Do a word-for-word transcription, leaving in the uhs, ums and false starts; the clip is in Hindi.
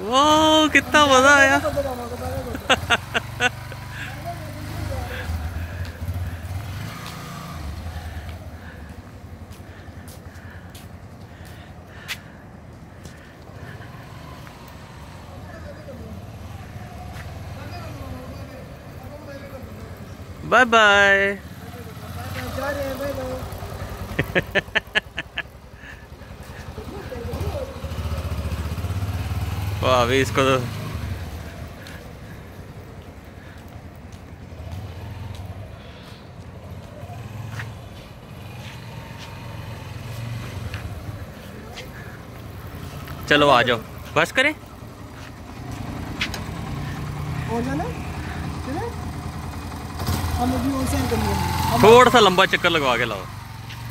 वाह कितना मजा आया। Bye bye. वाह अभी इसको तो चलो आ जाओ बस करें। थोड़ा सा लंबा चक्कर लगवा के लाओ।